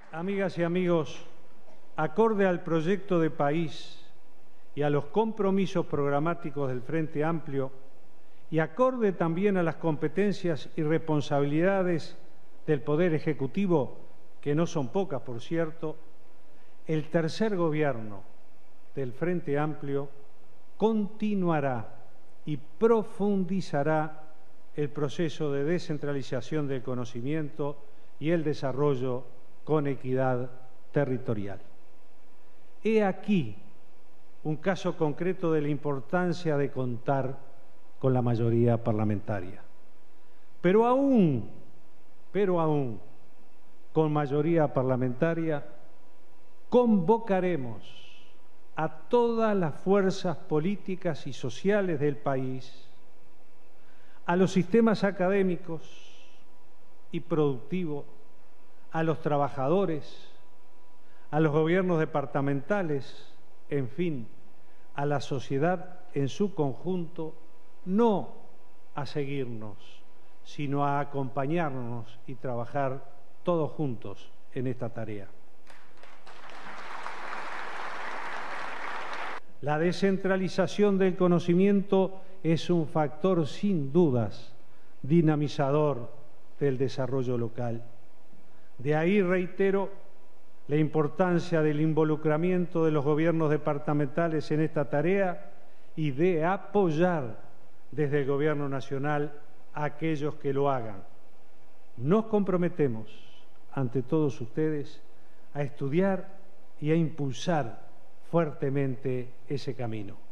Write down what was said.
Amigas y amigos, acorde al proyecto de país y a los compromisos programáticos del Frente Amplio, y acorde también a las competencias y responsabilidades del Poder Ejecutivo, que no son pocas, por cierto, el tercer gobierno del Frente Amplio continuará y profundizará el proceso de descentralización del conocimiento y el desarrollo con equidad territorial. He aquí un caso concreto de la importancia de contar con la mayoría parlamentaria. Pero aún con mayoría parlamentaria, convocaremos a todas las fuerzas políticas y sociales del país, a los sistemas académicos y productivos, a los trabajadores, a los gobiernos departamentales, en fin, a la sociedad en su conjunto, no a seguirnos, sino a acompañarnos y trabajar todos juntos en esta tarea. La descentralización del conocimiento es un factor sin dudas dinamizador del desarrollo local. De ahí reitero la importancia del involucramiento de los gobiernos departamentales en esta tarea y de apoyar desde el Gobierno Nacional a aquellos que lo hagan. Nos comprometemos ante todos ustedes a estudiar y a impulsar fuertemente ese camino.